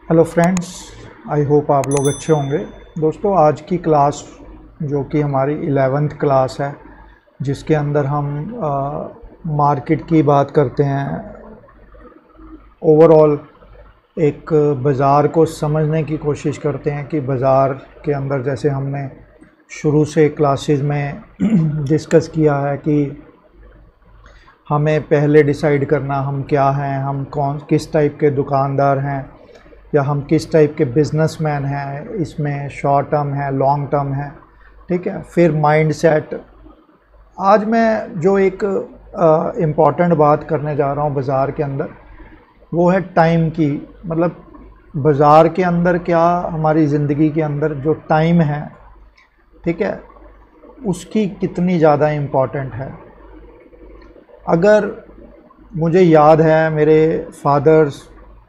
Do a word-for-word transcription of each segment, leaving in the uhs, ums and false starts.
Hello friends, I hope आप लोग अच्छे होंगे। दोस्तों, आज की क्लास जो कि हमारी इलेवेंथ क्लास है, जिसके अंदर हम मार्केट की बात करते हैं, ओवरऑल एक बाज़ार को समझने की कोशिश करते हैं कि बाज़ार के अंदर, जैसे हमने शुरू से क्लासेस में डिस्कस किया है कि हमें पहले डिसाइड करना हम क्या हैं, हम कौन किस टाइप के दुकानदार हैं या हम किस टाइप के बिजनेसमैन हैं, इसमें शॉर्ट टर्म है, लॉन्ग टर्म है, ठीक है। फिर माइंडसेट। आज मैं जो एक इम्पॉर्टेंट बात करने जा रहा हूँ बाज़ार के अंदर, वो है टाइम की। मतलब बाज़ार के अंदर क्या, हमारी ज़िंदगी के अंदर जो टाइम है, ठीक है, उसकी कितनी ज़्यादा इम्पॉर्टेंट है। अगर मुझे याद है, मेरे फादर्स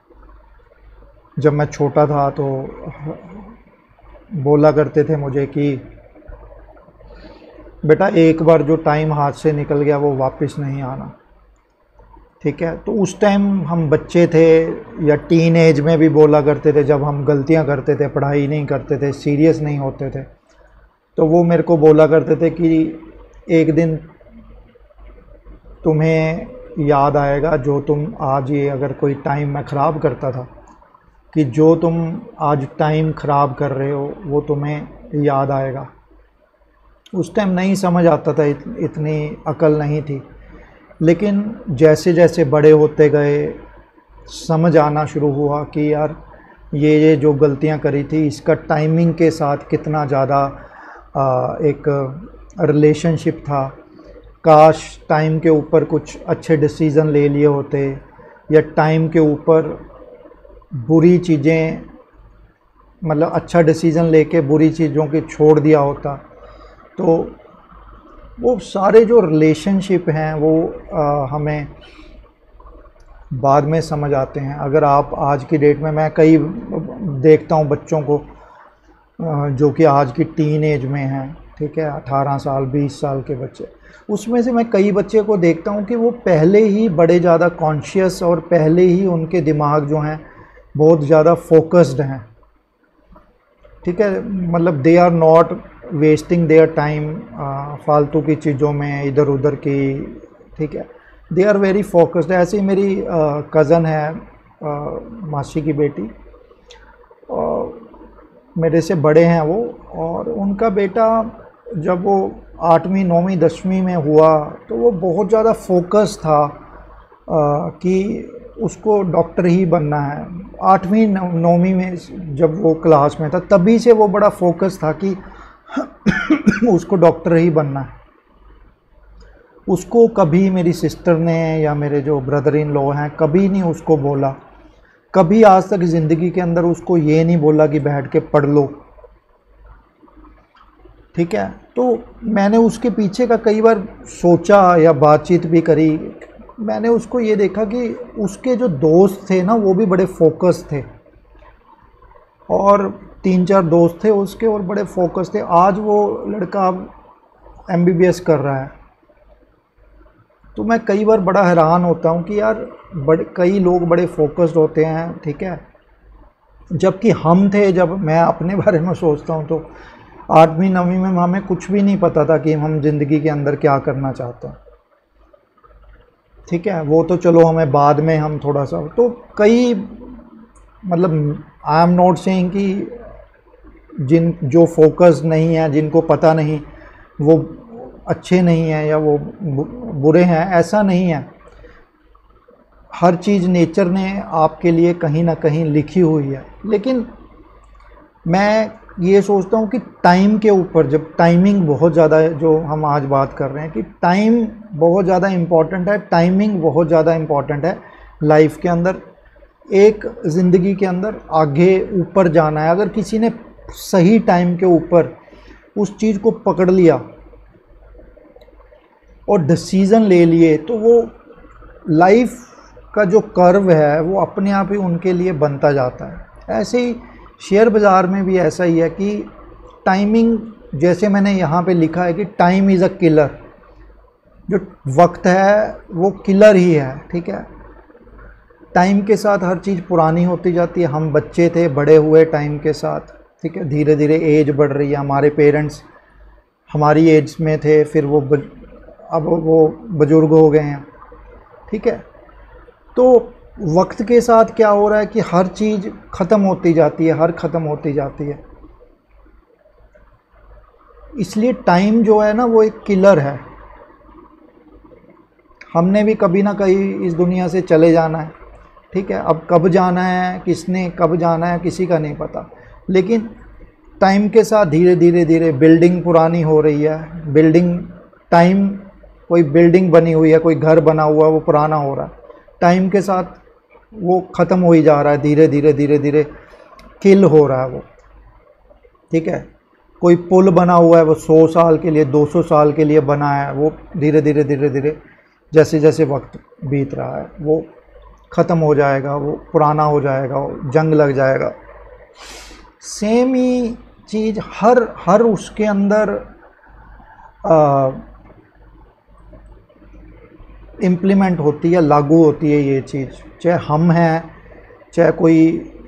जब मैं छोटा था तो बोला करते थे मुझे कि बेटा, एक बार जो टाइम हाथ से निकल गया वो वापस नहीं आना, ठीक है। तो उस टाइम हम बच्चे थे, या टीन एज में भी बोला करते थे, जब हम गलतियां करते थे, पढ़ाई नहीं करते थे, सीरियस नहीं होते थे, तो वो मेरे को बोला करते थे कि एक दिन तुम्हें याद आएगा जो तुम आज ये अगर कोई टाइम मैं ख़राब करता था, कि जो तुम आज टाइम ख़राब कर रहे हो वो तुम्हें याद आएगा। उस टाइम नहीं समझ आता था, इत, इतनी अकल नहीं थी, लेकिन जैसे जैसे बड़े होते गए समझ आना शुरू हुआ कि यार ये ये जो गलतियां करी थी, इसका टाइमिंग के साथ कितना ज़्यादा एक रिलेशनशिप था। काश टाइम के ऊपर कुछ अच्छे डिसीज़न ले लिए होते, या टाइम के ऊपर बुरी चीज़ें, मतलब अच्छा डिसीज़न लेके बुरी चीज़ों की छोड़ दिया होता, तो वो सारे जो रिलेशनशिप हैं वो आ, हमें बाद में समझ आते हैं। अगर आप आज की डेट में, मैं कई देखता हूँ बच्चों को आ, जो कि आज की टीन एज में हैं, ठीक है, अठारह साल बीस साल के बच्चे, उसमें से मैं कई बच्चे को देखता हूँ कि वो पहले ही बड़े ज़्यादा कॉन्शियस और पहले ही उनके दिमाग जो हैं बहुत ज़्यादा फोकस्ड हैं, ठीक है। मतलब they are not wasting their time फालतू की चीज़ों में, इधर उधर की, ठीक है। They are very focused. ऐसे ही मेरी कज़न है, uh, मासी की बेटी, और मेरे से बड़े हैं वो, और उनका बेटा जब वो आठवीं नौवीं दसवीं में हुआ तो वो बहुत ज़्यादा फोकस था uh, कि उसको डॉक्टर ही बनना है। आठवीं नौवीं में जब वो क्लास में था, तभी से वो बड़ा फोकस था कि उसको डॉक्टर ही बनना है। उसको कभी मेरी सिस्टर ने या मेरे जो ब्रदर इन लॉ हैं, कभी नहीं उसको बोला, कभी आज तक ज़िंदगी के अंदर उसको ये नहीं बोला कि बैठ के पढ़ लो, ठीक है। तो मैंने उसके पीछे का कई बार सोचा या बातचीत भी करी। मैंने उसको ये देखा कि उसके जो दोस्त थे ना, वो भी बड़े फोकस थे, और तीन चार दोस्त थे उसके और बड़े फोकस थे। आज वो लड़का एम बी बी एस कर रहा है। तो मैं कई बार बड़ा हैरान होता हूँ कि यार बड़े कई लोग बड़े फोकस्ड होते हैं, ठीक है, जबकि हम थे, जब मैं अपने बारे में सोचता हूँ तो आठवीं नौवीं में हमें कुछ भी नहीं पता था कि हम ज़िंदगी के अंदर क्या करना चाहते हैं, ठीक है। वो तो चलो हमें बाद में, हम थोड़ा सा, तो कई, मतलब आई एम नॉट सेइंग कि जिन जो फोकस नहीं है, जिनको पता नहीं, वो अच्छे नहीं हैं या वो बुरे हैं, ऐसा नहीं है। हर चीज़ नेचर ने आपके लिए कहीं ना कहीं लिखी हुई है। लेकिन मैं ये सोचता हूँ कि टाइम के ऊपर, जब टाइमिंग बहुत ज़्यादा, जो हम आज बात कर रहे हैं कि टाइम बहुत ज़्यादा इम्पॉर्टेंट है, टाइमिंग बहुत ज़्यादा इम्पॉर्टेंट है लाइफ के अंदर। एक ज़िंदगी के अंदर आगे ऊपर जाना है, अगर किसी ने सही टाइम के ऊपर उस चीज़ को पकड़ लिया और डिसीज़न ले लिए, तो वो लाइफ का जो कर्व है वो अपने आप ही उनके लिए बनता जाता है। ऐसे ही शेयर बाज़ार में भी ऐसा ही है कि टाइमिंग, जैसे मैंने यहाँ पे लिखा है कि टाइम इज़ अ किलर, जो वक्त है वो किलर ही है, ठीक है। टाइम के साथ हर चीज़ पुरानी होती जाती है। हम बच्चे थे, बड़े हुए टाइम के साथ, ठीक है, धीरे धीरे एज बढ़ रही है। हमारे पेरेंट्स हमारी एज में थे, फिर वो बज, अब वो बुजुर्ग हो गए हैं, ठीक है। तो वक्त के साथ क्या हो रहा है कि हर चीज़ ख़त्म होती जाती है, हर ख़त्म होती जाती है। इसलिए टाइम जो है ना वो एक किलर है। हमने भी कभी ना कहीं इस दुनिया से चले जाना है, ठीक है। अब कब जाना है, किसने कब जाना है, किसी का नहीं पता। लेकिन टाइम के साथ धीरे धीरे धीरे बिल्डिंग पुरानी हो रही है। बिल्डिंग टाइम, कोई बिल्डिंग बनी हुई है, कोई घर बना हुआ है, वो पुराना हो रहा है। टाइम के साथ वो ख़त्म हो ही जा रहा है, धीरे धीरे धीरे धीरे किल हो रहा है वो, ठीक है। कोई पुल बना हुआ है, वो सौ साल के लिए, दो सौ साल के लिए बना है, वो धीरे धीरे धीरे धीरे जैसे जैसे वक्त बीत रहा है वो ख़त्म हो जाएगा, वो पुराना हो जाएगा, वो जंग लग जाएगा। सेम ही चीज़ हर हर उसके अंदर इम्प्लीमेंट होती है, लागू होती है ये चीज़। चाहे हम हैं, चाहे कोई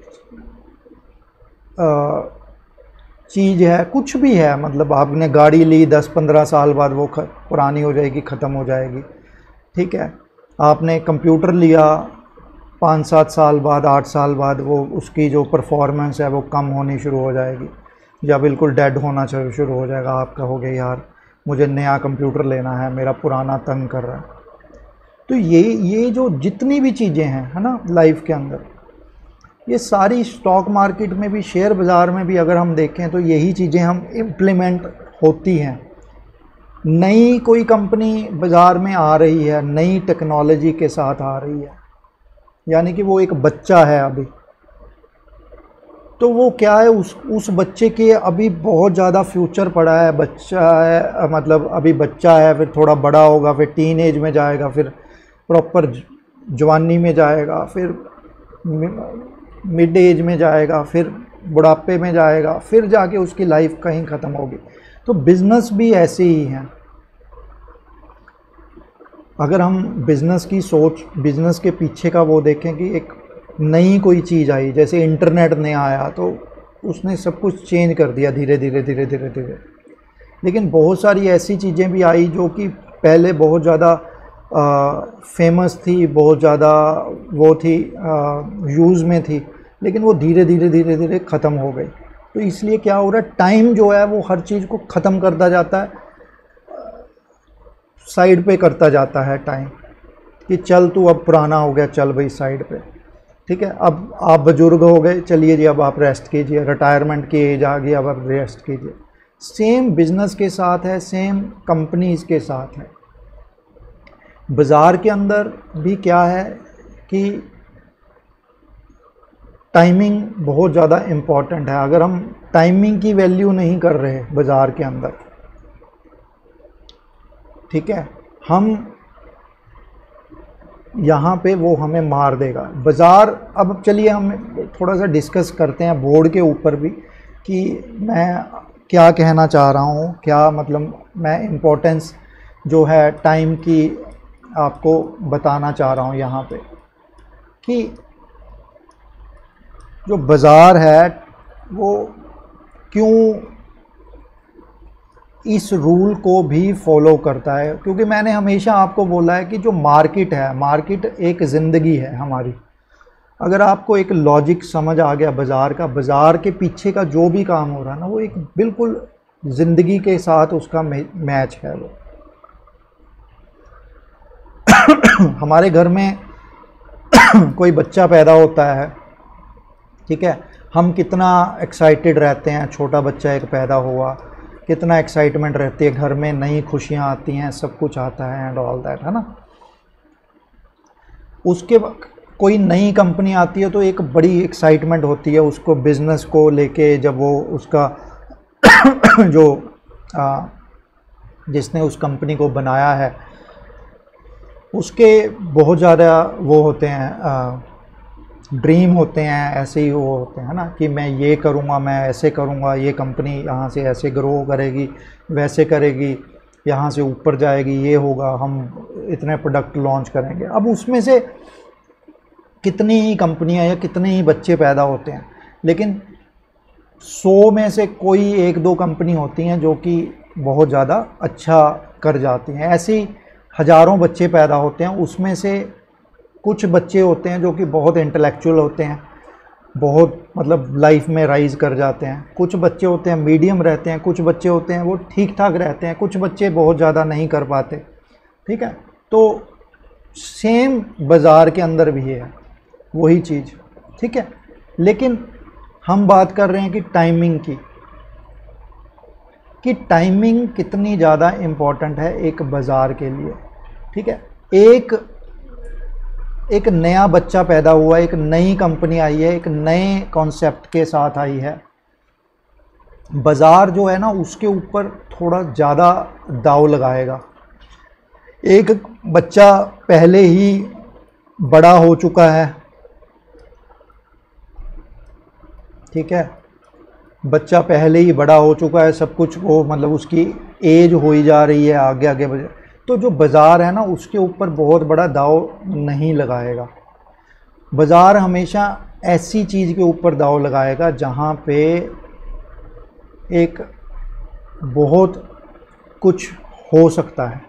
चीज़ है, कुछ भी है। मतलब आपने गाड़ी ली, दस पंद्रह साल बाद वो पुरानी हो जाएगी, ख़त्म हो जाएगी, ठीक है। आपने कंप्यूटर लिया, पाँच सात साल बाद, आठ साल बाद वो उसकी जो परफॉर्मेंस है वो कम होनी शुरू हो जाएगी, या बिल्कुल डेड होना शुरू हो जाएगा। आप कहोगे यार मुझे नया कंप्यूटर लेना है, मेरा पुराना तंग कर रहा है। तो ये ये जो जितनी भी चीज़ें हैं, है ना, लाइफ के अंदर, ये सारी स्टॉक मार्केट में भी, शेयर बाज़ार में भी अगर हम देखें तो यही चीज़ें हम इम्प्लीमेंट होती हैं। नई कोई कंपनी बाज़ार में आ रही है, नई टेक्नोलॉजी के साथ आ रही है, यानी कि वो एक बच्चा है अभी। तो वो क्या है, उस उस बच्चे के अभी बहुत ज़्यादा फ्यूचर पड़ा है। बच्चा है, मतलब अभी बच्चा है, फिर थोड़ा बड़ा होगा, फिर टीन एज में जाएगा, फिर प्रॉपर जवानी में जाएगा, फिर मिड एज में जाएगा, फिर बुढ़ापे में जाएगा, फिर जाके उसकी लाइफ कहीं ख़त्म होगी। तो बिज़नेस भी ऐसे ही हैं। अगर हम बिज़नेस की सोच, बिज़नेस के पीछे का वो देखें कि एक नई कोई चीज़ आई, जैसे इंटरनेट ने आया तो उसने सब कुछ चेंज कर दिया धीरे धीरे धीरे धीरे धीरे। लेकिन बहुत सारी ऐसी चीज़ें भी आई जो कि पहले बहुत ज़्यादा फेमस थी, बहुत ज़्यादा वो थी, यूज़ में थी, लेकिन वो धीरे धीरे धीरे धीरे ख़त्म हो गई। तो इसलिए क्या हो रहा है, टाइम जो है वो हर चीज़ को ख़त्म करता जाता है, साइड पे करता जाता है टाइम, कि चल तू अब पुराना हो गया, चल भाई साइड पे, ठीक है। अब आप बुजुर्ग हो गए, चलिए जी अब आप रेस्ट कीजिए, रिटायरमेंट की एज आ गई, अब आप रेस्ट कीजिए। सेम बिज़नेस के साथ है, सेम कंपनीज़ के साथ है। बाज़ार के अंदर भी क्या है कि टाइमिंग बहुत ज़्यादा इम्पॉर्टेंट है। अगर हम टाइमिंग की वैल्यू नहीं कर रहे बाज़ार के अंदर, ठीक है, हम यहाँ पे वो हमें मार देगा बाज़ार। अब चलिए हम थोड़ा सा डिस्कस करते हैं बोर्ड के ऊपर भी कि मैं क्या कहना चाह रहा हूँ, क्या मतलब मैं इम्पोर्टेंस जो है टाइम की आपको बताना चाह रहा हूँ यहाँ पे, कि जो बाज़ार है वो क्यों इस रूल को भी फॉलो करता है। क्योंकि मैंने हमेशा आपको बोला है कि जो मार्केट है, मार्केट एक ज़िंदगी है हमारी। अगर आपको एक लॉजिक समझ आ गया बाज़ार का, बाज़ार के पीछे का जो भी काम हो रहा है ना, वो एक बिल्कुल ज़िंदगी के साथ उसका मैच है। वो हमारे घर में कोई बच्चा पैदा होता है, ठीक है, हम कितना एक्साइटेड रहते हैं, छोटा बच्चा एक पैदा हुआ, कितना एक्साइटमेंट रहती है घर में, नई खुशियाँ आती हैं, सब कुछ आता है एंड ऑल दैट, है ना। उसके कोई नई कंपनी आती है तो एक बड़ी एक्साइटमेंट होती है उसको, बिज़नेस को लेके। जब वो उसका जो आ, जिसने उस कंपनी को बनाया है उसके बहुत ज़्यादा वो होते हैं, ड्रीम होते हैं, ऐसे ही वो होते हैं ना, कि मैं ये करूँगा, मैं ऐसे करूँगा, ये कंपनी यहाँ से ऐसे ग्रो करेगी, वैसे करेगी, यहाँ से ऊपर जाएगी, ये होगा, हम इतने प्रोडक्ट लॉन्च करेंगे। अब उसमें से कितनी ही कंपनियां या कितने ही बच्चे पैदा होते हैं, लेकिन सौ में से कोई एक दो कंपनी होती हैं जो कि बहुत ज़्यादा अच्छा कर जाती हैं। ऐसे ही हज़ारों बच्चे पैदा होते हैं, उसमें से कुछ बच्चे होते हैं जो कि बहुत इंटेलेक्चुअल होते हैं, बहुत मतलब लाइफ में राइज कर जाते हैं। कुछ बच्चे होते हैं मीडियम रहते हैं, कुछ बच्चे होते हैं वो ठीक ठाक रहते हैं, कुछ बच्चे बहुत ज़्यादा नहीं कर पाते। ठीक है, तो सेम बाज़ार के अंदर भी है वही चीज़। ठीक है, लेकिन हम बात कर रहे हैं कि टाइमिंग की, कि टाइमिंग कितनी ज़्यादा इम्पॉर्टेंट है एक बाज़ार के लिए। ठीक है, एक एक नया बच्चा पैदा हुआ, एक नई कंपनी आई है, एक नए कॉन्सेप्ट के साथ आई है, बाज़ार जो है ना उसके ऊपर थोड़ा ज़्यादा दाव लगाएगा। एक बच्चा पहले ही बड़ा हो चुका है, ठीक है, बच्चा पहले ही बड़ा हो चुका है, सब कुछ वो मतलब उसकी एज हो ही जा रही है आगे आगे, तो जो बाज़ार है ना उसके ऊपर बहुत बड़ा दाव नहीं लगाएगा। बाज़ार हमेशा ऐसी चीज़ के ऊपर दाव लगाएगा जहाँ पे एक बहुत कुछ हो सकता है।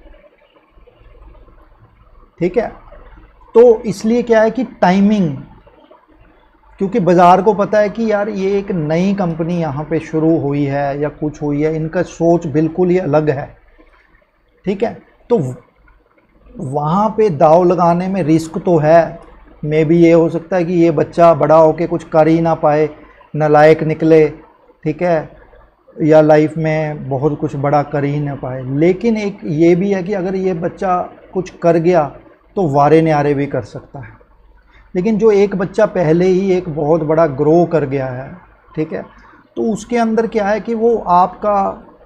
ठीक है, तो इसलिए क्या है कि टाइमिंग, क्योंकि बाज़ार को पता है कि यार ये एक नई कंपनी यहाँ पे शुरू हुई है या कुछ हुई है, इनका सोच बिल्कुल ही अलग है। ठीक है, तो वहाँ पे दाव लगाने में रिस्क तो है, मे भी ये हो सकता है कि ये बच्चा बड़ा होके कुछ कर ही ना पाए, नालायक निकले, ठीक है, या लाइफ में बहुत कुछ बड़ा कर ही ना पाए। लेकिन एक ये भी है कि अगर ये बच्चा कुछ कर गया तो वारे न्यारे भी कर सकता है। लेकिन जो एक बच्चा पहले ही एक बहुत बड़ा ग्रो कर गया है, ठीक है, तो उसके अंदर क्या है कि वो आपका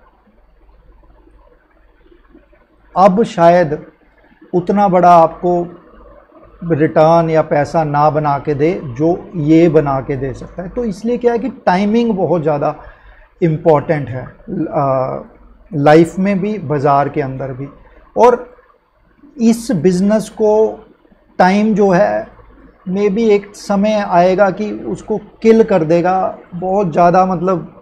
अब शायद उतना बड़ा आपको रिटर्न या पैसा ना बना के दे जो ये बना के दे सकता है। तो इसलिए क्या है कि टाइमिंग बहुत ज़्यादा इम्पॉर्टेंट है लाइफ में भी, बाज़ार के अंदर भी। और इस बिज़नेस को टाइम जो है मे भी एक समय आएगा कि उसको किल कर देगा, बहुत ज़्यादा मतलब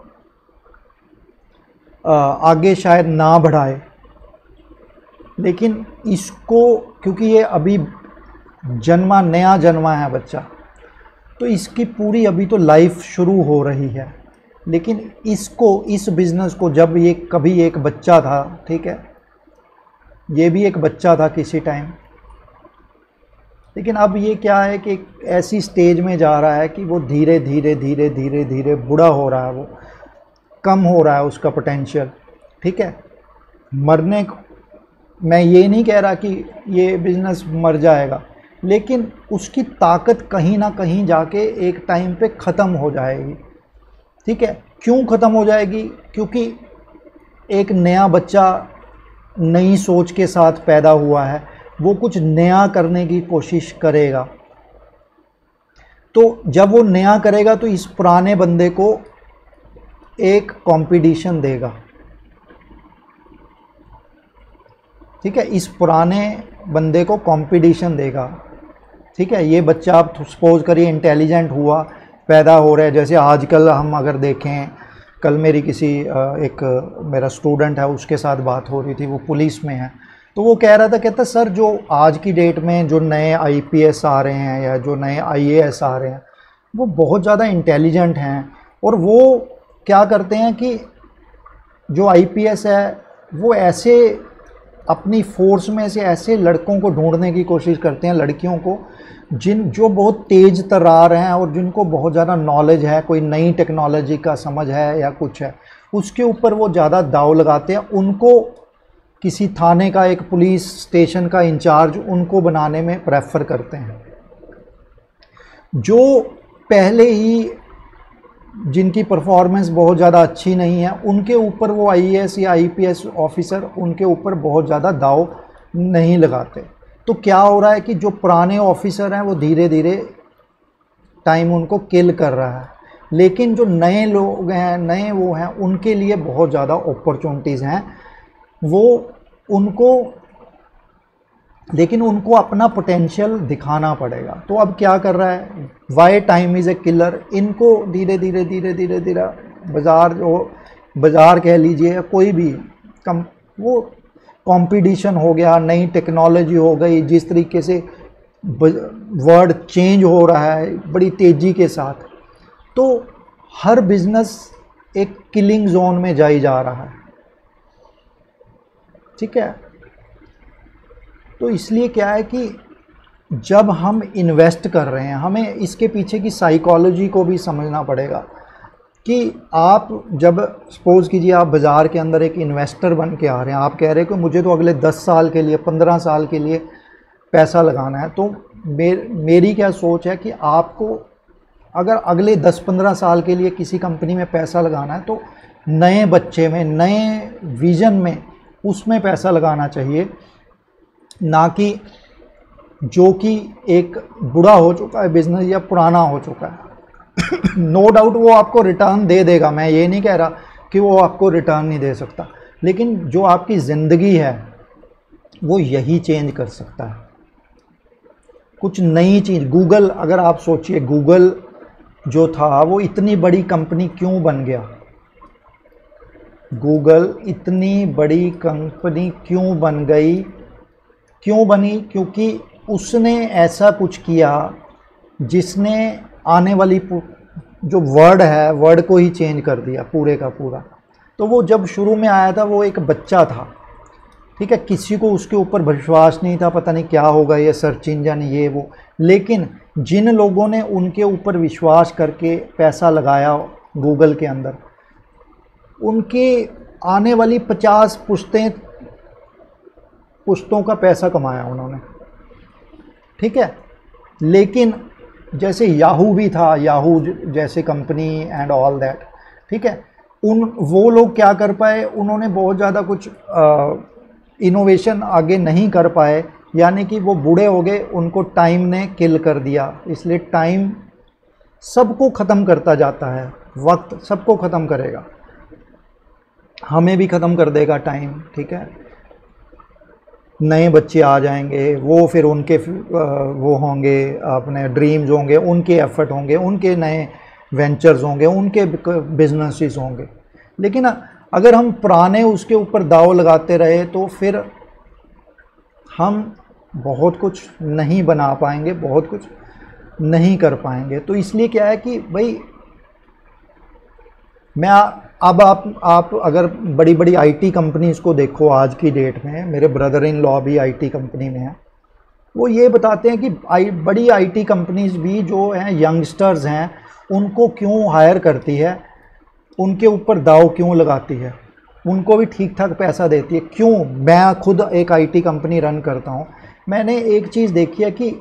आ, आगे शायद ना बढ़ाए। लेकिन इसको क्योंकि ये अभी जन्मा नया जन्मा है बच्चा, तो इसकी पूरी अभी तो लाइफ शुरू हो रही है। लेकिन इसको इस बिज़नेस को जब ये कभी एक बच्चा था, ठीक है, ये भी एक बच्चा था किसी टाइम, लेकिन अब ये क्या है कि एक ऐसी स्टेज में जा रहा है कि वो धीरे धीरे धीरे धीरे धीरे बूढ़ा हो रहा है, वो कम हो रहा है उसका पोटेंशियल। ठीक है, मरने, मैं ये नहीं कह रहा कि ये बिज़नेस मर जाएगा, लेकिन उसकी ताकत कहीं ना कहीं जाके एक टाइम पे ख़त्म हो जाएगी। ठीक है, क्यों ख़त्म हो जाएगी? क्योंकि एक नया बच्चा नई सोच के साथ पैदा हुआ है, वो कुछ नया करने की कोशिश करेगा। तो जब वो नया करेगा तो इस पुराने बंदे को एक कंपटीशन देगा। ठीक है, इस पुराने बंदे को कंपटीशन देगा। ठीक है, ये बच्चा आप सपोज करिए इंटेलिजेंट हुआ, पैदा हो रहा है, जैसे आजकल हम अगर देखें, कल मेरी किसी एक मेरा स्टूडेंट है उसके साथ बात हो रही थी, वो पुलिस में है, तो वो कह रहा था, कहता सर जो आज की डेट में जो नए आईपीएस आ रहे हैं या जो नए आईएएस आ रहे हैं वो बहुत ज़्यादा इंटेलिजेंट हैं, और वो क्या करते हैं कि जो आईपीएस है वो ऐसे अपनी फोर्स में से ऐसे लड़कों को ढूंढने की कोशिश करते हैं, लड़कियों को, जिन जो बहुत तेज़ तर्रार हैं और जिनको बहुत ज़्यादा नॉलेज है, कोई नई टेक्नोलॉजी का समझ है या कुछ है, उसके ऊपर वो ज़्यादा दाव लगाते हैं। उनको किसी थाने का, एक पुलिस स्टेशन का इंचार्ज उनको बनाने में प्रेफर करते हैं। जो पहले ही जिनकी परफॉर्मेंस बहुत ज़्यादा अच्छी नहीं है, उनके ऊपर वो आईएएस या आईपीएस ऑफिसर उनके ऊपर बहुत ज़्यादा दाव नहीं लगाते। तो क्या हो रहा है कि जो पुराने ऑफिसर हैं वो धीरे धीरे टाइम उनको किल कर रहा है, लेकिन जो नए लोग हैं, नए वो हैं, उनके लिए बहुत ज़्यादा अपॉर्चुनिटीज़ हैं। वो उनको लेकिन उनको अपना पोटेंशियल दिखाना पड़ेगा। तो अब क्या कर रहा है, why time is a killer, इनको धीरे धीरे धीरे धीरे धीरे बाज़ार जो बाज़ार कह लीजिए या कोई भी कम वो कंपटीशन हो गया, नई टेक्नोलॉजी हो गई, जिस तरीके से वर्ड चेंज हो रहा है बड़ी तेज़ी के साथ, तो हर बिजनेस एक किलिंग जोन में जाई जा रहा है। ठीक है, तो इसलिए क्या है कि जब हम इन्वेस्ट कर रहे हैं, हमें इसके पीछे की साइकोलॉजी को भी समझना पड़ेगा कि आप जब सपोज़ कीजिए आप बाज़ार के अंदर एक इन्वेस्टर बन के आ रहे हैं, आप कह रहे हैं कि मुझे तो अगले दस साल के लिए, पंद्रह साल के लिए पैसा लगाना है, तो मे, मेरी क्या सोच है कि आपको अगर अगले दस पंद्रह साल के लिए किसी कंपनी में पैसा लगाना है तो नए बच्चे में, नए विज़न में, उसमें पैसा लगाना चाहिए, ना कि जो कि एक बुरा हो चुका है बिज़नेस या पुराना हो चुका है। नो डाउट वो आपको रिटर्न दे देगा, मैं ये नहीं कह रहा कि वो आपको रिटर्न नहीं दे सकता, लेकिन जो आपकी ज़िंदगी है वो यही चेंज कर सकता है। कुछ नई चीज़, गूगल, अगर आप सोचिए गूगल जो था वो इतनी बड़ी कंपनी क्यों बन गया, गूगल इतनी बड़ी कंपनी क्यों बन गई, क्यों बनी, क्योंकि उसने ऐसा कुछ किया जिसने आने वाली जो वर्ड है, वर्ड को ही चेंज कर दिया पूरे का पूरा। तो वो जब शुरू में आया था वो एक बच्चा था, ठीक है, किसी को उसके ऊपर विश्वास नहीं था, पता नहीं क्या होगा ये सर्च इंजन ये वो, लेकिन जिन लोगों ने उनके ऊपर विश्वास करके पैसा लगाया गूगल के अंदर, उनके आने वाली पचास पुश्तें पुश्तों का पैसा कमाया उन्होंने। ठीक है, लेकिन जैसे याहू भी था, याहू जैसे कंपनी एंड ऑल दैट, ठीक है, उन वो लोग क्या कर पाए, उन्होंने बहुत ज़्यादा कुछ इनोवेशन आगे नहीं कर पाए, यानी कि वो बूढ़े हो गए, उनको टाइम ने किल कर दिया। इसलिए टाइम सबको ख़त्म करता जाता है, वक्त सबको ख़त्म करेगा, हमें भी ख़त्म कर देगा टाइम। ठीक है, नए बच्चे आ जाएंगे, वो फिर उनके वो होंगे, अपने ड्रीम्स होंगे, उनके एफर्ट होंगे, उनके नए वेंचर्स होंगे, उनके बिजनेसेस होंगे। लेकिन अगर हम पुराने उसके ऊपर दाव लगाते रहे तो फिर हम बहुत कुछ नहीं बना पाएंगे, बहुत कुछ नहीं कर पाएंगे। तो इसलिए क्या है कि भाई मैं अब आप आप अगर बड़ी बड़ी आईटी कंपनीज़ को देखो आज की डेट में, मेरे ब्रदर इन लॉ भी आईटी कंपनी में है, वो ये बताते हैं कि आई बड़ी आईटी कंपनीज़ भी जो हैं यंगस्टर्स हैं उनको क्यों हायर करती है, उनके ऊपर दाव क्यों लगाती है, उनको भी ठीक ठाक पैसा देती है, क्यों। मैं खुद एक आईटी कंपनी रन करता हूँ, मैंने एक चीज़ देखी है कि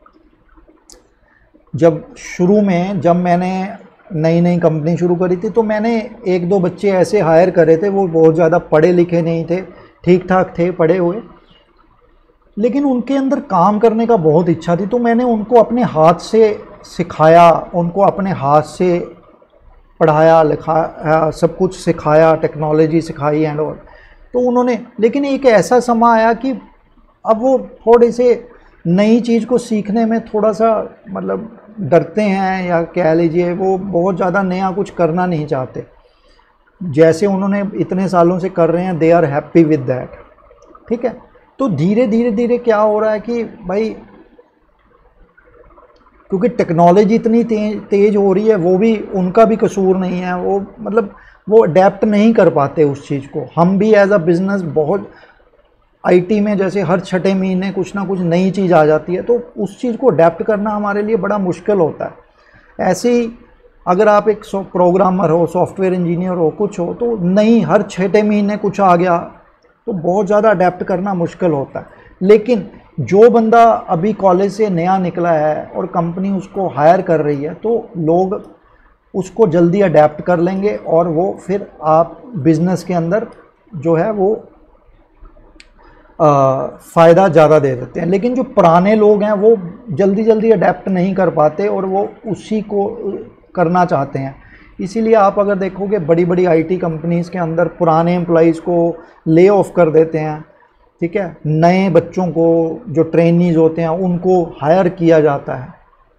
जब शुरू में जब मैंने नई नई कंपनी शुरू करी थी तो मैंने एक दो बच्चे ऐसे हायर करे थे, वो बहुत ज़्यादा पढ़े लिखे नहीं थे, ठीक ठाक थे पढ़े हुए, लेकिन उनके अंदर काम करने का बहुत इच्छा थी। तो मैंने उनको अपने हाथ से सिखाया, उनको अपने हाथ से पढ़ाया लिखाया, सब कुछ सिखाया, टेक्नोलॉजी सिखाई एंड ऑल। तो उन्होंने, लेकिन एक ऐसा समय आया कि अब वो थोड़े से नई चीज़ को सीखने में थोड़ा सा मतलब डरते हैं, या कह लीजिए वो बहुत ज़्यादा नया कुछ करना नहीं चाहते। जैसे उन्होंने इतने सालों से कर रहे हैं, they are happy with that. ठीक है, तो धीरे धीरे धीरे क्या हो रहा है कि भाई क्योंकि टेक्नोलॉजी इतनी तेज तेज हो रही है, वो भी उनका भी कसूर नहीं है, वो मतलब वो अडेप्ट नहीं कर पाते उस चीज़ को। हम भी एज अ बिज़नेस बहुत आईटी में जैसे हर छठे महीने कुछ ना कुछ नई चीज़ आ जाती है, तो उस चीज़ को अडेप्ट करना हमारे लिए बड़ा मुश्किल होता है। ऐसे ही अगर आप एक प्रोग्रामर हो, सॉफ्टवेयर इंजीनियर हो, कुछ हो, तो नई हर छठे महीने कुछ आ गया तो बहुत ज़्यादा अडेप्ट करना मुश्किल होता है। लेकिन जो बंदा अभी कॉलेज से नया निकला है और कंपनी उसको हायर कर रही है, तो लोग उसको जल्दी अडेप्ट कर लेंगे और वो फिर आप बिज़नेस के अंदर जो है वो फ़ायदा ज़्यादा दे देते हैं। लेकिन जो पुराने लोग हैं वो जल्दी जल्दी अडेप्ट नहीं कर पाते और वो उसी को करना चाहते हैं। इसीलिए आप अगर देखोगे बड़ी बड़ी आईटी कंपनीज़ के अंदर पुराने एम्प्लॉइज़ को ले ऑफ कर देते हैं, ठीक है, नए बच्चों को जो ट्रेनीज होते हैं उनको हायर किया जाता है।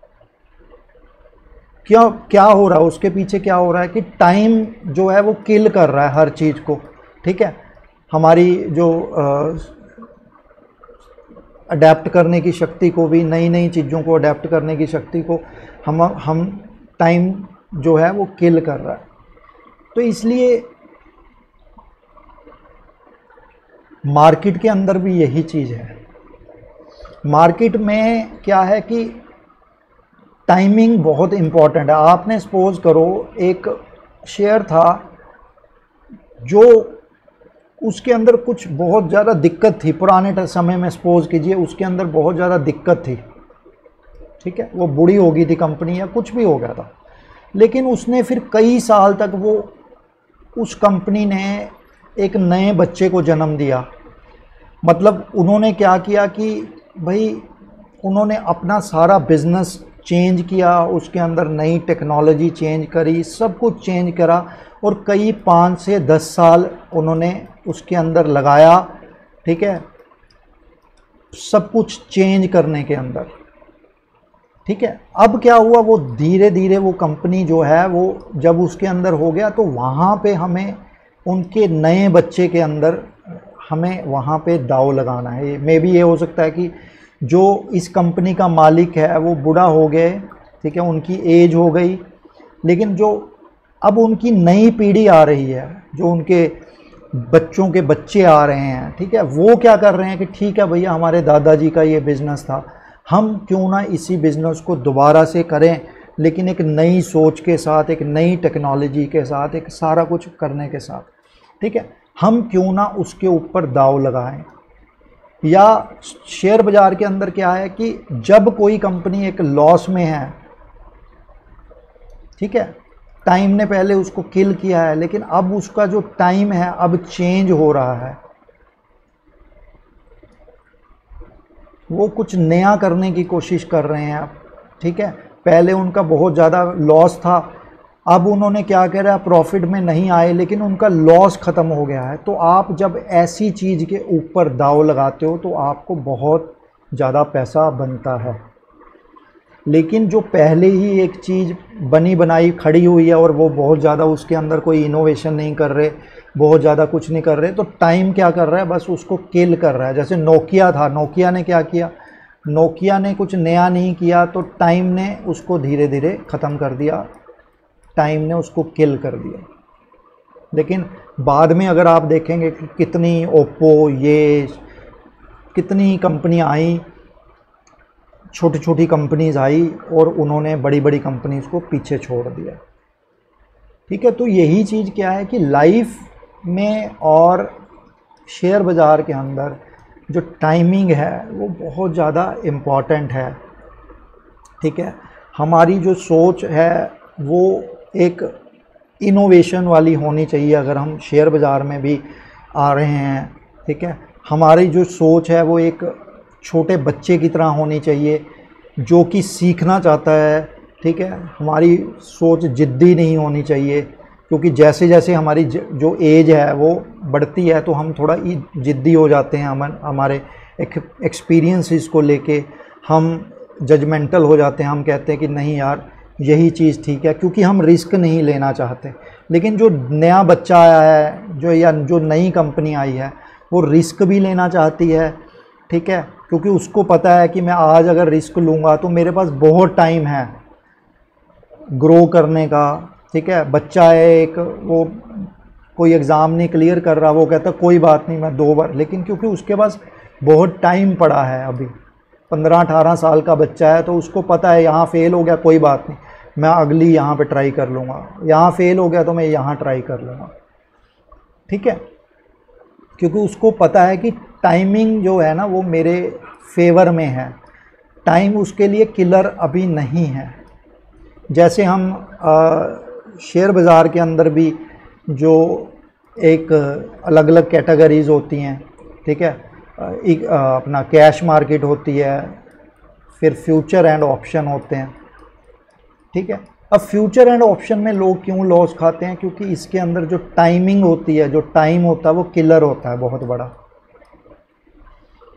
क्या क्या हो रहा है उसके पीछे, क्या हो रहा है कि टाइम जो है वो किल कर रहा है हर चीज़ को। ठीक है, हमारी जो अडेप्ट करने की शक्ति को भी, नई नई चीज़ों को अडेप्ट करने की शक्ति को हम हम टाइम जो है वो किल कर रहा है। तो इसलिए मार्केट के अंदर भी यही चीज़ है। मार्केट में क्या है कि टाइमिंग बहुत इम्पॉर्टेंट है। आपने सपोज करो एक शेयर था जो उसके अंदर कुछ बहुत ज़्यादा दिक्कत थी पुराने समय में, सपोज कीजिए उसके अंदर बहुत ज़्यादा दिक्कत थी। ठीक है, वो बुरी हो गई थी कंपनी या कुछ भी हो गया था, लेकिन उसने फिर कई साल तक वो उस कंपनी ने एक नए बच्चे को जन्म दिया। मतलब उन्होंने क्या किया कि भाई उन्होंने अपना सारा बिजनेस चेंज किया, उसके अंदर नई टेक्नोलॉजी चेंज करी, सब कुछ चेंज करा और कई पाँच से दस साल उन्होंने उसके अंदर लगाया। ठीक है, सब कुछ चेंज करने के अंदर। ठीक है, अब क्या हुआ, वो धीरे धीरे वो कंपनी जो है वो जब उसके अंदर हो गया तो वहाँ पे हमें उनके नए बच्चे के अंदर हमें वहाँ पे दाव लगाना है। मे बी ये हो सकता है कि जो इस कंपनी का मालिक है वो बूढ़ा हो गए, ठीक है, उनकी एज हो गई, लेकिन जो अब उनकी नई पीढ़ी आ रही है, जो उनके बच्चों के बच्चे आ रहे हैं, ठीक है, वो क्या कर रहे हैं कि ठीक है भैया हमारे दादाजी का ये बिज़नेस था, हम क्यों ना इसी बिज़नेस को दोबारा से करें, लेकिन एक नई सोच के साथ, एक नई टेक्नोलॉजी के साथ, एक सारा कुछ करने के साथ। ठीक है, हम क्यों ना उसके ऊपर दाव लगाएं। या शेयर बाज़ार के अंदर क्या है कि जब कोई कंपनी एक लॉस में है, ठीक है, टाइम ने पहले उसको किल किया है, लेकिन अब उसका जो टाइम है अब चेंज हो रहा है, वो कुछ नया करने की कोशिश कर रहे हैं अब। ठीक है, पहले उनका बहुत ज़्यादा लॉस था, अब उन्होंने क्या कह रहा है, प्रॉफिट में नहीं आए, लेकिन उनका लॉस ख़त्म हो गया है। तो आप जब ऐसी चीज़ के ऊपर दाव लगाते हो तो आपको बहुत ज़्यादा पैसा बनता है। लेकिन जो पहले ही एक चीज़ बनी बनाई खड़ी हुई है और वो बहुत ज़्यादा उसके अंदर कोई इनोवेशन नहीं कर रहे, बहुत ज़्यादा कुछ नहीं कर रहे, तो टाइम क्या कर रहा है, बस उसको किल कर रहा है। जैसे नोकिया था, नोकिया ने क्या किया, नोकिया ने कुछ नया नहीं किया तो टाइम ने उसको धीरे धीरे ख़त्म कर दिया, टाइम ने उसको किल कर दिया। लेकिन बाद में अगर आप देखेंगे कि कितनी ओप्पो, ये कितनी कंपनियां आई, छोटी छोटी कंपनीज आई और उन्होंने बड़ी बड़ी कंपनीज को पीछे छोड़ दिया। ठीक है, तो यही चीज़ क्या है कि लाइफ में और शेयर बाज़ार के अंदर जो टाइमिंग है वो बहुत ज़्यादा इम्पॉर्टेंट है। ठीक है, हमारी जो सोच है वो एक इनोवेशन वाली होनी चाहिए अगर हम शेयर बाज़ार में भी आ रहे हैं। ठीक है, हमारी जो सोच है वो एक छोटे बच्चे की तरह होनी चाहिए जो कि सीखना चाहता है। ठीक है, हमारी सोच ज़िद्दी नहीं होनी चाहिए, क्योंकि जैसे जैसे हमारी जो एज है वो बढ़ती है तो हम थोड़ा ज़िद्दी हो जाते हैं। हम हमारे एक्सपीरियंसेस को लेके हम जजमेंटल हो जाते हैं, हम कहते हैं कि नहीं यार यही चीज़ ठीक है, क्योंकि हम रिस्क नहीं लेना चाहते। लेकिन जो नया बच्चा आया है, जो या जो नई कंपनी आई है, वो रिस्क भी लेना चाहती है। ठीक है, क्योंकि उसको पता है कि मैं आज अगर रिस्क लूँगा तो मेरे पास बहुत टाइम है ग्रो करने का। ठीक है, बच्चा है एक, वो कोई एग्ज़ाम नहीं क्लियर कर रहा, वो कहता कोई बात नहीं मैं दो बार, लेकिन क्योंकि उसके पास बहुत टाइम पड़ा है, अभी पंद्रह अठारह साल का बच्चा है, तो उसको पता है यहाँ फ़ेल हो गया कोई बात नहीं, मैं अगली यहाँ पे ट्राई कर लूँगा, यहाँ फ़ेल हो गया तो मैं यहाँ ट्राई कर लूँगा। ठीक है, क्योंकि उसको पता है कि टाइमिंग जो है ना वो मेरे फेवर में है, टाइम उसके लिए किलर अभी नहीं है। जैसे हम आ, शेयर बाज़ार के अंदर भी जो एक अलग अलग कैटेगरीज़ होती हैं, ठीक है, एक अपना कैश मार्केट होती है, फिर फ्यूचर एंड ऑप्शन होते हैं। ठीक है, अब फ्यूचर एंड ऑप्शन में लोग क्यों लॉस खाते हैं, क्योंकि इसके अंदर जो टाइमिंग होती है, जो टाइम होता है वो किलर होता है बहुत बड़ा।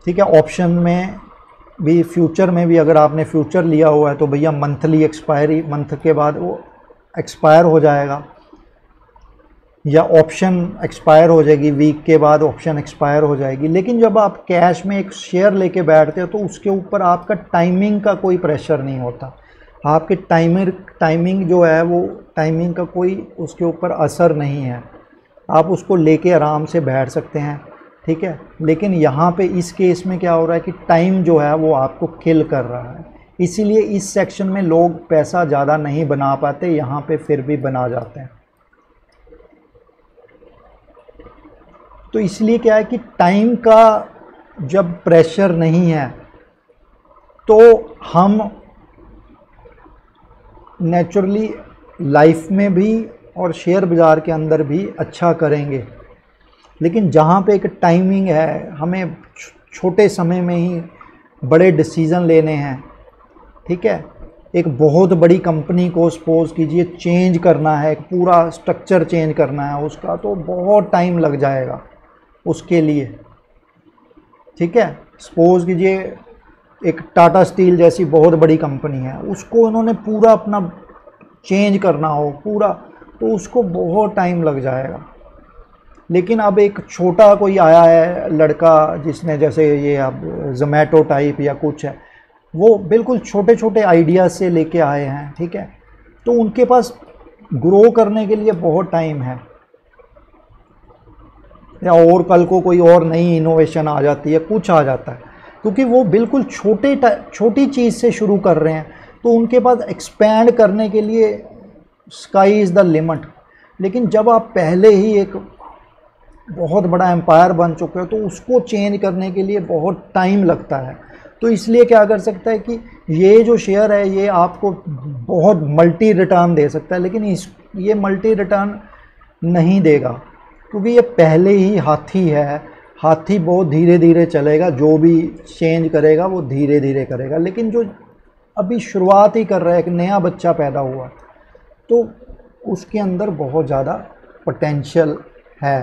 ठीक है। ऑप्शन में भी, फ्यूचर में भी अगर आपने फ्यूचर लिया हुआ है तो भैया मंथली एक्सपायरी, मंथ के बाद वो एक्सपायर हो जाएगा, या ऑप्शन एक्सपायर हो जाएगी, वीक के बाद ऑप्शन एक्सपायर हो जाएगी। लेकिन जब आप कैश में एक शेयर लेके बैठते हो तो उसके ऊपर आपका टाइमिंग का कोई प्रेशर नहीं होता, आपके टाइमर टाइमिंग जो है वो टाइमिंग का कोई उसके ऊपर असर नहीं है, आप उसको लेके आराम से बैठ सकते हैं, ठीक है। लेकिन यहाँ पे इस केस में क्या हो रहा है कि टाइम जो है वो आपको किल कर रहा है, इसीलिए इस सेक्शन में लोग पैसा ज़्यादा नहीं बना पाते, यहाँ पे फिर भी बना जाते हैं। तो इसलिए क्या है कि टाइम का जब प्रेशर नहीं है तो हम नेचुरली लाइफ में भी और शेयर बाज़ार के अंदर भी अच्छा करेंगे। लेकिन जहाँ पे एक टाइमिंग है, हमें छोटे समय में ही बड़े डिसीज़न लेने हैं, ठीक है। एक बहुत बड़ी कंपनी को सपोज़ कीजिए चेंज करना है, एक पूरा स्ट्रक्चर चेंज करना है उसका, तो बहुत टाइम लग जाएगा उसके लिए, ठीक है। सपोज़ कीजिए एक टाटा स्टील जैसी बहुत बड़ी कंपनी है, उसको उन्होंने पूरा अपना चेंज करना हो पूरा, तो उसको बहुत टाइम लग जाएगा। लेकिन अब एक छोटा कोई आया है लड़का जिसने, जैसे ये अब जोमेटो टाइप या कुछ है, वो बिल्कुल छोटे छोटे आइडियाज़ से लेके आए हैं, ठीक है। तो उनके पास ग्रो करने के लिए बहुत टाइम है, या और कल को कोई और नई इनोवेशन आ जाती है, कुछ आ जाता है, क्योंकि वो बिल्कुल छोटे छोटी चीज़ से शुरू कर रहे हैं, तो उनके पास एक्सपैंड करने के लिए स्काई इज़ द लिमिट। लेकिन जब आप पहले ही एक बहुत बड़ा एम्पायर बन चुके हो तो उसको चेंज करने के लिए बहुत टाइम लगता है। तो इसलिए क्या कर सकता है कि ये जो शेयर है ये आपको बहुत मल्टी रिटर्न दे सकता है, लेकिन इस ये मल्टी रिटर्न नहीं देगा, क्योंकि ये पहले ही हाथी है। हाथी बहुत धीरे धीरे चलेगा, जो भी चेंज करेगा वो धीरे धीरे करेगा। लेकिन जो अभी शुरुआत ही कर रहा है, एक नया बच्चा पैदा हुआ, तो उसके अंदर बहुत ज़्यादा पोटेंशियल है,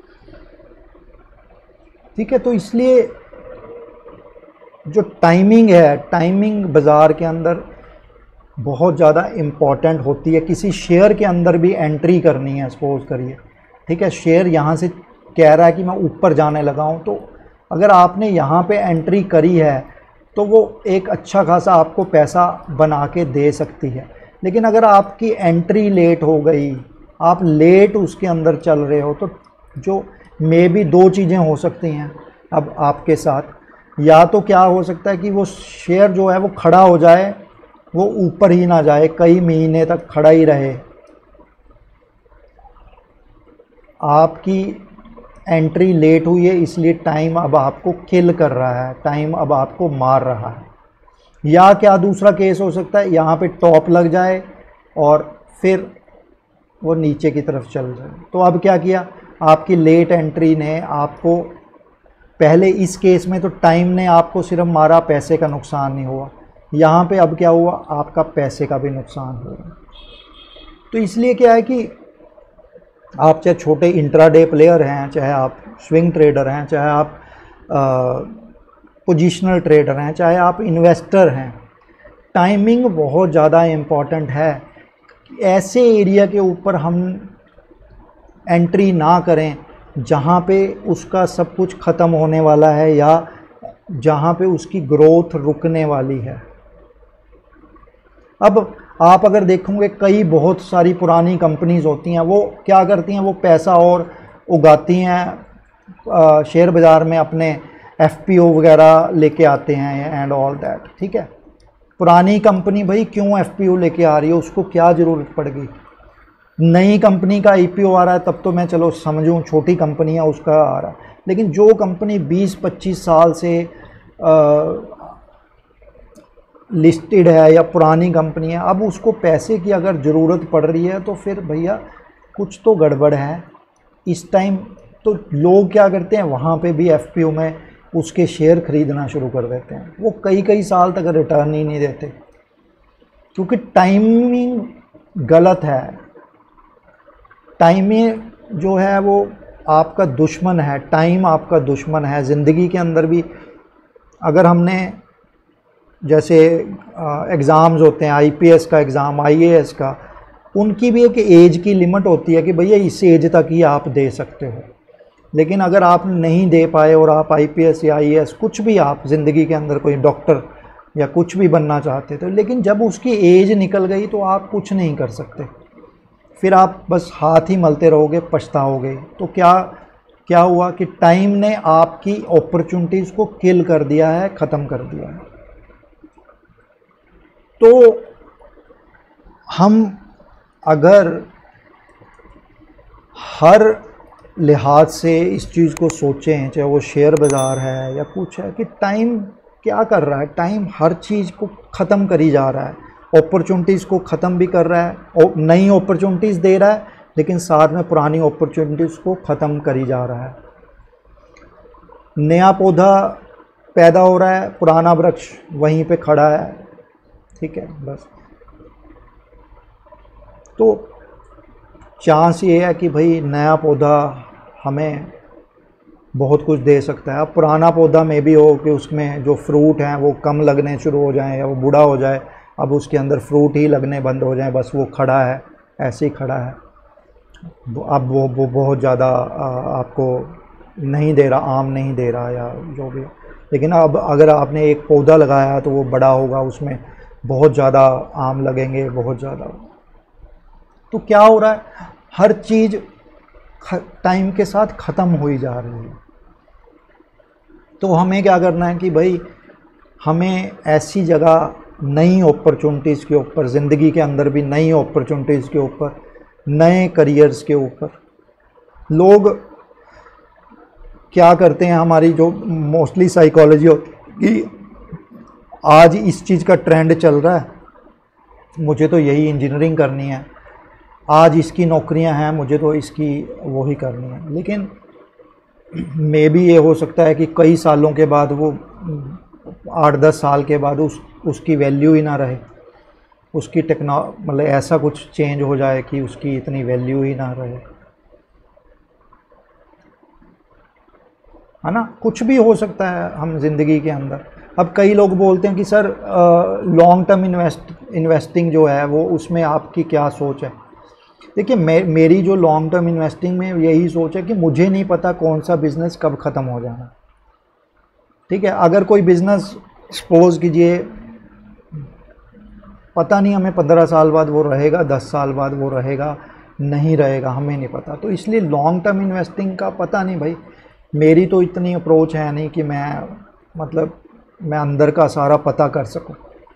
ठीक है। तो इसलिए जो टाइमिंग है, टाइमिंग बाज़ार के अंदर बहुत ज़्यादा इम्पॉर्टेंट होती है। किसी शेयर के अंदर भी एंट्री करनी है, सपोज करिए, ठीक है, शेयर यहाँ से कह रहा है कि मैं ऊपर जाने लगा हूँ, तो अगर आपने यहाँ पे एंट्री करी है तो वो एक अच्छा खासा आपको पैसा बना के दे सकती है। लेकिन अगर आपकी एंट्री लेट हो गई, आप लेट उसके अंदर चल रहे हो, तो जो मे भी दो चीज़ें हो सकती हैं अब आपके साथ, या तो क्या हो सकता है कि वो शेयर जो है वो खड़ा हो जाए, वो ऊपर ही ना जाए, कई महीने तक खड़ा ही रहे, आपकी एंट्री लेट हुई है इसलिए टाइम अब आपको किल कर रहा है, टाइम अब आपको मार रहा है। या क्या दूसरा केस हो सकता है, यहाँ पे टॉप लग जाए और फिर वो नीचे की तरफ चल जाए। तो अब क्या किया, आपकी लेट एंट्री ने आपको, पहले इस केस में तो टाइम ने आपको सिर्फ मारा, पैसे का नुकसान नहीं हुआ। यहाँ पे अब क्या हुआ, आपका पैसे का भी नुकसान हुआ। तो इसलिए क्या है कि आप चाहे छोटे इंट्राडे प्लेयर हैं, चाहे आप स्विंग ट्रेडर हैं, चाहे आप पोजीशनल ट्रेडर हैं, चाहे आप इन्वेस्टर हैं, टाइमिंग बहुत ज़्यादा इम्पॉर्टेंट है। ऐसे एरिया के ऊपर हम एंट्री ना करें जहाँ पे उसका सब कुछ ख़त्म होने वाला है या जहाँ पे उसकी ग्रोथ रुकने वाली है। अब आप अगर देखोगे कई बहुत सारी पुरानी कंपनीज़ होती हैं, वो क्या करती हैं, वो पैसा और उगाती हैं शेयर बाज़ार में, अपने एफपीओ वगैरह लेके आते हैं एंड ऑल दैट, ठीक है। पुरानी कंपनी भाई क्यों एफपीओ लेके आ रही है, उसको क्या ज़रूरत पड़ गई। नई कंपनी का आईपीओ आ रहा है तब तो मैं चलो समझूं, छोटी कंपनी है उसका आ रहा है, लेकिन जो कंपनी बीस पच्चीस साल से आ, लिस्टेड है या पुरानी कंपनी है, अब उसको पैसे की अगर ज़रूरत पड़ रही है तो फिर भैया कुछ तो गड़बड़ है इस टाइम। तो लोग क्या करते हैं, वहाँ पे भी एफपीओ में उसके शेयर ख़रीदना शुरू कर देते हैं, वो कई कई साल तक रिटर्न ही नहीं देते, क्योंकि टाइमिंग गलत है। टाइमिंग जो है वो आपका दुश्मन है, टाइम आपका दुश्मन है। ज़िंदगी के अंदर भी अगर हमने जैसे एग्ज़ाम्स होते हैं, आईपीएस का एग्ज़ाम, आईएएस का, उनकी भी एक एज की लिमिट होती है कि भैया इस एज तक ही आप दे सकते हो। लेकिन अगर आप नहीं दे पाए और आप आईपीएस या आईएएस कुछ भी आप ज़िंदगी के अंदर कोई डॉक्टर या कुछ भी बनना चाहते थे, लेकिन जब उसकी एज निकल गई तो आप कुछ नहीं कर सकते, फिर आप बस हाथ ही मलते रहोगे, पछताओगे। तो क्या क्या हुआ कि टाइम ने आपकी अपॉर्चुनिटीज़ को किल कर दिया है, ख़त्म कर दिया है। तो हम अगर हर लिहाज से इस चीज़ को सोचें, चाहे वो शेयर बाज़ार है या कुछ है, कि टाइम क्या कर रहा है, टाइम हर चीज़ को ख़त्म करी जा रहा है, अपॉर्चुनिटीज़ को ख़त्म भी कर रहा है, नई अपॉर्चुनिटीज़ दे रहा है, लेकिन साथ में पुरानी अपॉर्चुनिटीज़ को ख़त्म करी जा रहा है। नया पौधा पैदा हो रहा है, पुराना वृक्ष वहीं पे खड़ा है, ठीक है बस। तो चांस ये है कि भाई नया पौधा हमें बहुत कुछ दे सकता है। अब पुराना पौधा में भी हो कि उसमें जो फ्रूट हैं वो कम लगने शुरू हो जाएं या वो बूढ़ा हो जाए, अब उसके अंदर फ्रूट ही लगने बंद हो जाएं, बस वो खड़ा है, ऐसे ही खड़ा है। अब वो वो बहुत ज़्यादा आपको नहीं दे रहा, आम नहीं दे रहा या जो भी। लेकिन अब अगर आपने एक पौधा लगाया तो वो बड़ा होगा, उसमें बहुत ज़्यादा आम लगेंगे, बहुत ज़्यादा। तो क्या हो रहा है, हर चीज़ टाइम के साथ ख़त्म हो ही जा रही है। तो हमें क्या करना है कि भाई हमें ऐसी जगह नई अपॉर्चुनिटीज़ के ऊपर, ज़िंदगी के अंदर भी नई अपॉर्चुनिटीज़ के ऊपर, नए करियर्स के ऊपर, लोग क्या करते हैं, हमारी जो मोस्टली साइकोलॉजी होती है कि आज इस चीज़ का ट्रेंड चल रहा है, मुझे तो यही इंजीनियरिंग करनी है, आज इसकी नौकरियां हैं, मुझे तो इसकी वही करनी है। लेकिन मे भी ये हो सकता है कि कई सालों के बाद, वो आठ दस साल के बाद उस उसकी वैल्यू ही ना रहे, उसकी टेक्नो मतलब ऐसा कुछ चेंज हो जाए कि उसकी इतनी वैल्यू ही ना रहे, है ना। कुछ भी हो सकता है हम ज़िंदगी के अंदर। अब कई लोग बोलते हैं कि sir long term invest investing जो है वो, उसमें आपकी क्या सोच है। देखिए मे मेरी जो लॉन्ग टर्म इन्वेस्टिंग में यही सोच है कि मुझे नहीं पता कौन सा बिज़नेस कब ख़त्म हो जाना, ठीक है। अगर कोई बिज़नेस सपोज कीजिए, पता नहीं हमें पंद्रह साल बाद वो रहेगा, दस साल बाद वो रहेगा, नहीं रहेगा, हमें नहीं पता। तो इसलिए लॉन्ग टर्म इन्वेस्टिंग का पता नहीं भाई। मेरी तो इतनी अप्रोच है नहीं कि मैं मतलब मैं अंदर का सारा पता कर सकूं,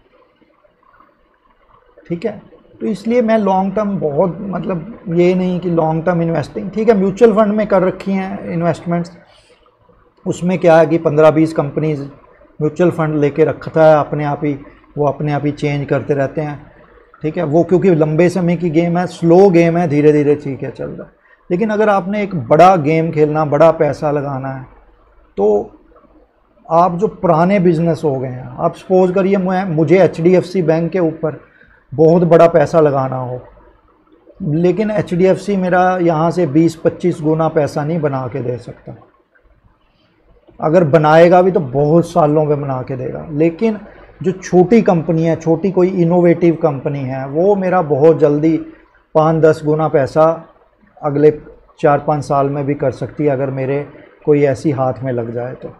ठीक है। तो इसलिए मैं लॉन्ग टर्म बहुत मतलब ये नहीं कि लॉन्ग टर्म इन्वेस्टिंग, ठीक है, म्यूचुअल फंड में कर रखी हैं इन्वेस्टमेंट्स। उसमें क्या है कि पंद्रह बीस कंपनीज म्यूचुअल फंड लेके रखता है अपने आप ही, वो अपने आप ही चेंज करते रहते हैं, ठीक है। वो क्योंकि लंबे समय की गेम है, स्लो गेम है, धीरे धीरे ठीक है चल रहा है। लेकिन अगर आपने एक बड़ा गेम खेलना, बड़ा पैसा लगाना है, तो आप जो पुराने बिजनेस हो गए हैं, आप सपोज करिए मैं मुझे H D F C bank के ऊपर बहुत बड़ा पैसा लगाना हो, लेकिन एच डी एफ सी मेरा यहाँ से बीस पच्चीस गुना पैसा नहीं बना के दे सकता। अगर बनाएगा भी तो बहुत सालों में बना के देगा। लेकिन जो छोटी कंपनी है, छोटी कोई इनोवेटिव कंपनी है, वो मेरा बहुत जल्दी पाँच दस गुना पैसा अगले चार पाँच साल में भी कर सकती है, अगर मेरे कोई ऐसी हाथ में लग जाए तो।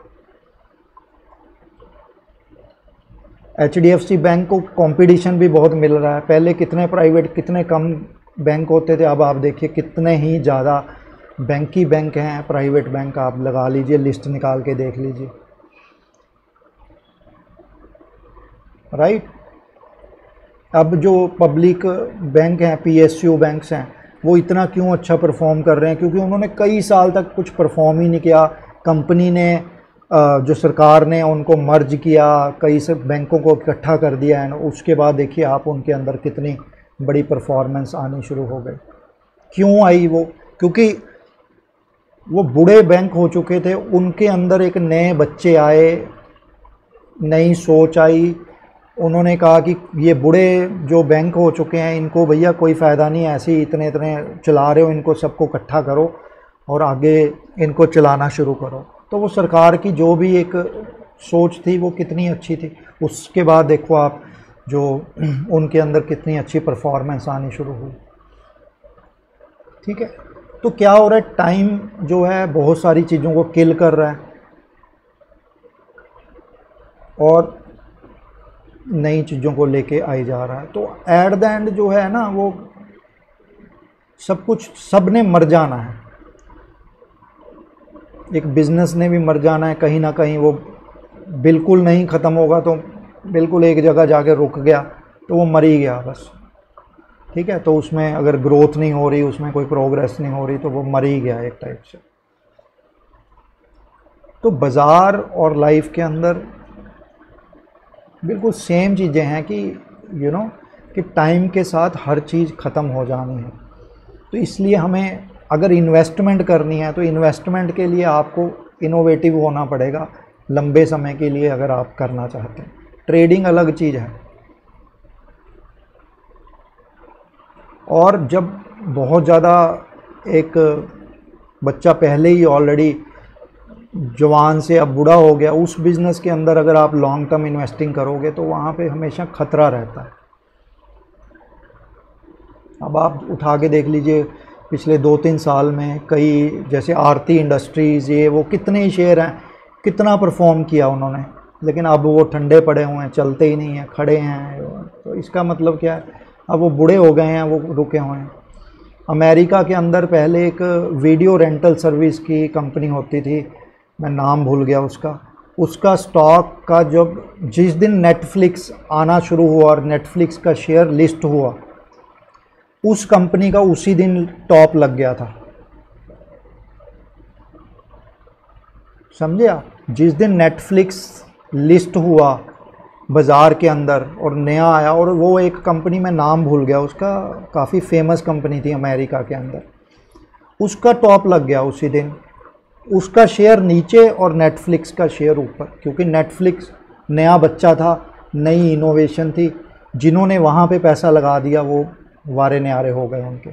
H D F C bank को कंपटीशन भी बहुत मिल रहा है। पहले कितने प्राइवेट, कितने कम बैंक होते थे, अब आप देखिए कितने ही ज़्यादा बैंक ही बैंक हैं, प्राइवेट बैंक। आप लगा लीजिए, लिस्ट निकाल के देख लीजिए, राइट। अब जो पब्लिक बैंक हैं, पी एस यू बैंक्स हैं, वो इतना क्यों अच्छा परफॉर्म कर रहे हैं? क्योंकि उन्होंने कई साल तक कुछ परफॉर्म ही नहीं किया। कंपनी ने, जो सरकार ने उनको मर्ज किया, कई से बैंकों को इकट्ठा कर दिया है, उसके बाद देखिए आप उनके अंदर कितनी बड़ी परफॉर्मेंस आनी शुरू हो गई। क्यों आई वो? क्योंकि वो बूढ़े बैंक हो चुके थे, उनके अंदर एक नए बच्चे आए, नई सोच आई। उन्होंने कहा कि ये बूढ़े जो बैंक हो चुके हैं, इनको भैया कोई फ़ायदा नहीं, ऐसे ही इतने इतने चला रहे हो, इनको सबको इकट्ठा करो और आगे इनको चलाना शुरू करो। तो वो सरकार की जो भी एक सोच थी वो कितनी अच्छी थी, उसके बाद देखो आप जो उनके अंदर कितनी अच्छी परफॉर्मेंस आनी शुरू हुई। ठीक है, तो क्या हो रहा है, टाइम जो है बहुत सारी चीज़ों को किल कर रहा है और नई चीज़ों को लेके आई जा रहा है। तो एट द एंड जो है ना, वो सब कुछ सब ने मर जाना है। एक बिज़नेस ने भी मर जाना है कहीं ना कहीं, वो बिल्कुल नहीं ख़त्म होगा तो बिल्कुल एक जगह जाके रुक गया तो वो मर ही गया बस। ठीक है, तो उसमें अगर ग्रोथ नहीं हो रही, उसमें कोई प्रोग्रेस नहीं हो रही, तो वो मर ही गया एक टाइप से। तो बाज़ार और लाइफ के अंदर बिल्कुल सेम चीज़ें हैं कि यू नो कि टाइम के साथ हर चीज़ ख़त्म हो जानी है। तो इसलिए हमें अगर इन्वेस्टमेंट करनी है तो इन्वेस्टमेंट के लिए आपको इनोवेटिव होना पड़ेगा लंबे समय के लिए, अगर आप करना चाहते हैं। ट्रेडिंग अलग चीज़ है, और जब बहुत ज़्यादा एक बच्चा पहले ही ऑलरेडी जवान से अब बूढ़ा हो गया, उस बिज़नेस के अंदर अगर आप लॉन्ग टर्म इन्वेस्टिंग करोगे तो वहाँ पे हमेशा खतरा रहता है। अब आप उठा के देख लीजिए, पिछले दो तीन साल में कई, जैसे आरती इंडस्ट्रीज़, ये वो कितने ही शेयर हैं, कितना परफॉर्म किया उन्होंने, लेकिन अब वो ठंडे पड़े हुए हैं, चलते ही नहीं हैं, खड़े हैं। तो इसका मतलब क्या है, अब वो बूढ़े हो गए हैं, वो रुके हुए हैं। अमेरिका के अंदर पहले एक वीडियो रेंटल सर्विस की कंपनी होती थी, मैं नाम भूल गया उसका उसका स्टॉक का जब जिस दिन नेटफ्लिक्स आना शुरू हुआ और नेटफ्लिक्स का शेयर लिस्ट हुआ, उस कंपनी का उसी दिन टॉप लग गया था। समझे आप? जिस दिन नेटफ्लिक्स लिस्ट हुआ बाज़ार के अंदर और नया आया, और वो एक कंपनी में नाम भूल गया उसका, काफ़ी फेमस कंपनी थी अमेरिका के अंदर, उसका टॉप लग गया उसी दिन। उसका शेयर नीचे और नेटफ्लिक्स का शेयर ऊपर, क्योंकि नेटफ्लिक्स नया बच्चा था, नई इनोवेशन थी। जिन्होंने वहाँ पे पैसा लगा दिया वो वारे न्यारे हो गए उनके।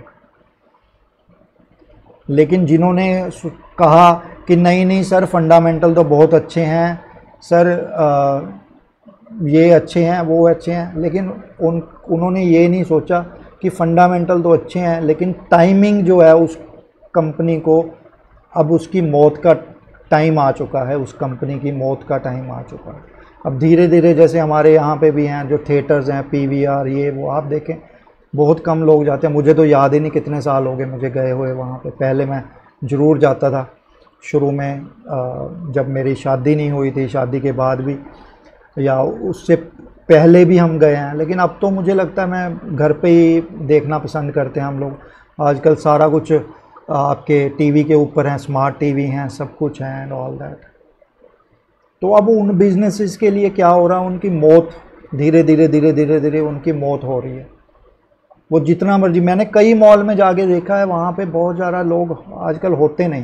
लेकिन जिन्होंने कहा कि नहीं नहीं सर, फंडामेंटल तो बहुत अच्छे हैं सर, आ, ये अच्छे हैं, वो अच्छे हैं, लेकिन उन उन्होंने ये नहीं सोचा कि फंडामेंटल तो अच्छे हैं, लेकिन टाइमिंग जो है उस कंपनी को, अब उसकी मौत का टाइम आ चुका है, उस कंपनी की मौत का टाइम आ चुका है। अब धीरे धीरे, जैसे हमारे यहाँ पे भी हैं जो थिएटर्स हैं, पीवीआर, ये वो, आप देखें बहुत कम लोग जाते हैं। मुझे तो याद ही नहीं कितने साल हो गए मुझे गए हुए वहाँ पे। पहले मैं ज़रूर जाता था शुरू में, जब मेरी शादी नहीं हुई थी, शादी के बाद भी, या उससे पहले भी हम गए हैं। लेकिन अब तो मुझे लगता है मैं घर पे ही देखना पसंद करते हैं हम लोग। आजकल सारा कुछ आपके टीवी के ऊपर हैं, स्मार्ट टीवी हैं, सब कुछ है एंड ऑल दैट। तो अब उन बिजनेसेस के लिए क्या हो रहा है, उनकी मौत धीरे धीरे धीरे धीरे धीरे उनकी मौत हो रही है। वो जितना मर्जी, मैंने कई मॉल में जाके देखा है, वहाँ पे बहुत ज़्यादा लोग आजकल होते नहीं।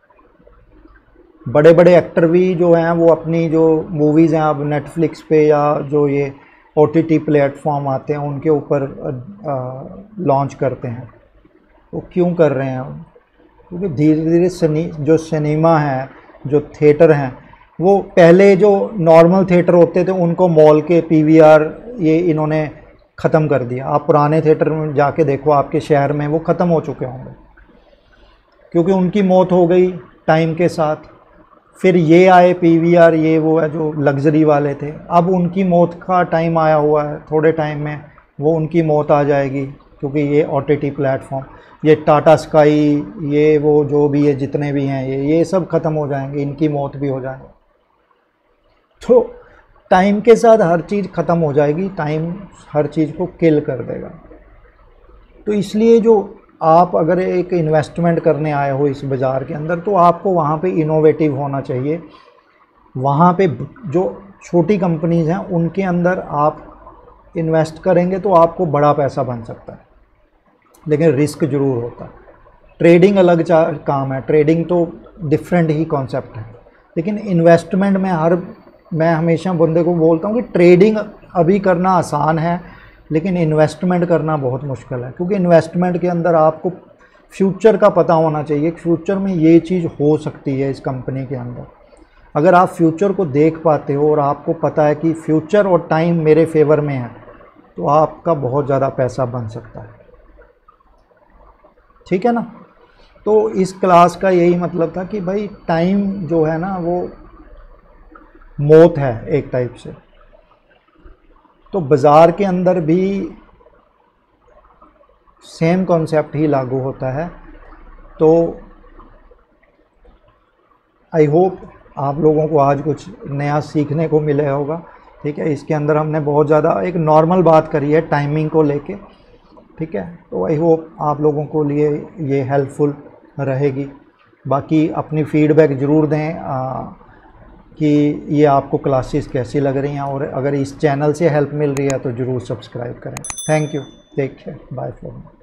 बड़े बड़े एक्टर भी जो हैं वो अपनी जो मूवीज़ हैं अब नेटफ्लिक्स पे या जो ये ओटीटी प्लेटफॉर्म आते हैं उनके ऊपर लॉन्च करते हैं। वो क्यों कर रहे हैं? क्योंकि धीरे धीरे सनी जो सिनेमा है, जो थिएटर हैं, वो पहले जो नॉर्मल थिएटर होते थे उनको मॉल के पीवीआर ये इन्होंने ख़त्म कर दिया। आप पुराने थिएटर में जाके देखो आपके शहर में, वो ख़त्म हो चुके होंगे क्योंकि उनकी मौत हो गई टाइम के साथ। फिर ये आए पीवीआर, ये वो है जो लग्जरी वाले थे, अब उनकी मौत का टाइम आया हुआ है। थोड़े टाइम में वो उनकी मौत आ जाएगी क्योंकि ये ओटीटी प्लेटफॉर्म, ये टाटा स्काई, ये वो जो भी है, जितने भी हैं, ये ये सब ख़त्म हो जाएंगे, इनकी मौत भी हो जाएगी। तो टाइम के साथ हर चीज़ ख़त्म हो जाएगी, टाइम हर चीज़ को किल कर देगा। तो इसलिए जो आप अगर एक इन्वेस्टमेंट करने आए हो इस बाज़ार के अंदर, तो आपको वहाँ पे इनोवेटिव होना चाहिए। वहाँ पे जो छोटी कंपनीज़ हैं उनके अंदर आप इन्वेस्ट करेंगे तो आपको बड़ा पैसा बन सकता है, लेकिन रिस्क ज़रूर होता है। ट्रेडिंग अलग काम है, ट्रेडिंग तो डिफरेंट ही कॉन्सेप्ट है। लेकिन इन्वेस्टमेंट में हर मैं हमेशा बंदे को बोलता हूँ कि ट्रेडिंग अभी करना आसान है, लेकिन इन्वेस्टमेंट करना बहुत मुश्किल है। क्योंकि इन्वेस्टमेंट के अंदर आपको फ्यूचर का पता होना चाहिए, फ्यूचर में ये चीज़ हो सकती है इस कंपनी के अंदर। अगर आप फ्यूचर को देख पाते हो और आपको पता है कि फ्यूचर और टाइम मेरे फेवर में है, तो आपका बहुत ज़्यादा पैसा बन सकता है। ठीक है ना। तो इस क्लास का यही मतलब था कि भाई टाइम जो है ना वो मौत है एक टाइप से। तो बाज़ार के अंदर भी सेम कॉन्सेप्ट ही लागू होता है। तो आई होप आप लोगों को आज कुछ नया सीखने को मिला होगा। ठीक है, इसके अंदर हमने बहुत ज़्यादा एक नॉर्मल बात करी है टाइमिंग को लेके। ठीक है, तो आई होप आप लोगों को लिए ये हेल्पफुल रहेगी। बाकी अपनी फीडबैक ज़रूर दें आ, कि ये आपको क्लासेस कैसी लग रही हैं, और अगर इस चैनल से हेल्प मिल रही है तो ज़रूर सब्सक्राइब करें। Thank you, take care, bye for now.